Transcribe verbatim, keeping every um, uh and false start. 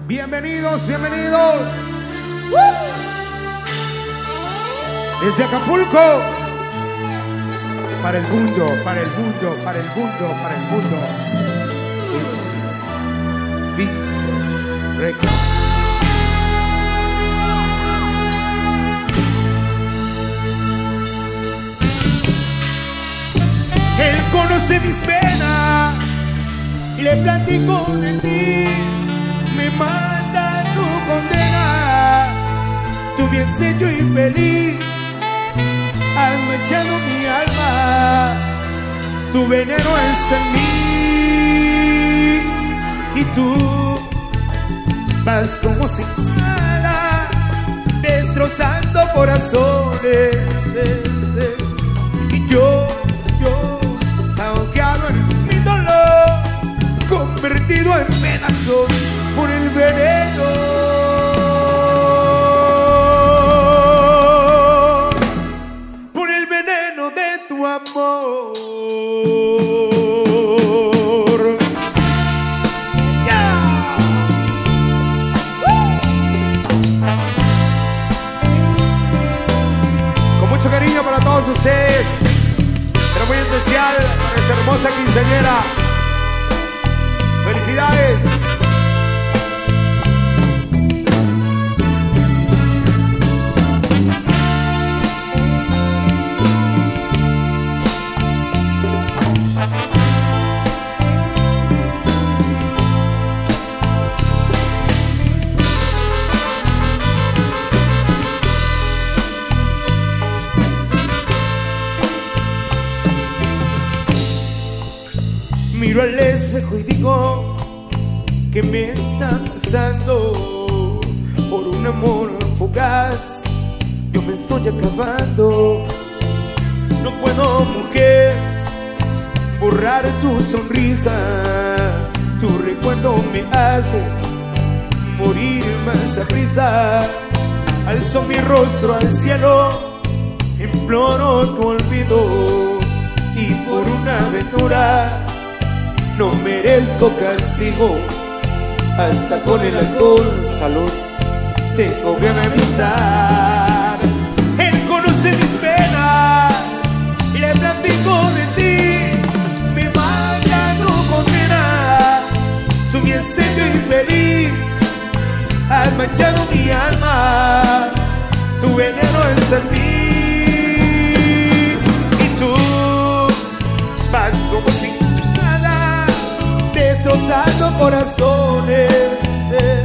Bienvenidos, bienvenidos. ¡Uh! Desde Acapulco. Para el mundo, para el mundo, para el mundo, para el mundo. It's Beats Records. Él conoce mis penas, le platico de ti, me manda tu condena. Tu bien sello infeliz, has manchado mi alma, tu veneno es en mí. Y tú vas como si nada, destrozando corazones. Y yo ahogado en mi dolor, convertido en pedazos por el veneno, por el veneno de tu amor. Yeah. Con mucho cariño para todos ustedes, pero muy especial para esta hermosa quinceañera. ¡Felicidades! Miro al espejo y digo que me está pasando. Por un amor fugaz yo me estoy acabando. No puedo, mujer, borrar tu sonrisa. Tu recuerdo me hace morir más a prisa. Alzo mi rostro al cielo, imploro tu olvido. Y por una aventura no merezco castigo, hasta con el alcohol, salud, tengo gran amistad. Él conoce mis penas, le platico de ti, me manda tu condena. Tu bien sello infeliz, has manchado mi alma, tu veneno es en mí. Y tú vas como si destrozando corazones.